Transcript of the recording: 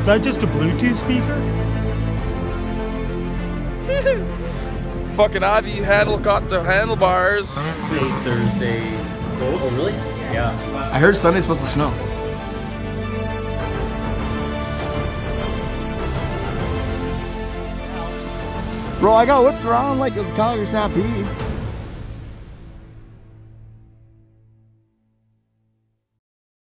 that just a Bluetooth speaker? Fucking Ivy got the handlebars. Today, Thursday. Cold? Oh, really? Yeah. I heard Sunday's supposed to snow. Bro, I got whipped around like it was a Calgary Stampede.